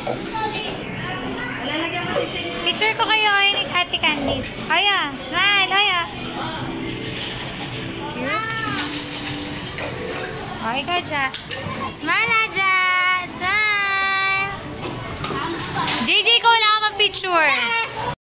Picture ko kayo ay ni Ate Candice. Aya, smile, aya. O, ikaw dyan. Smile, Aja. Smile. JJ, ko wala ka mag-picture.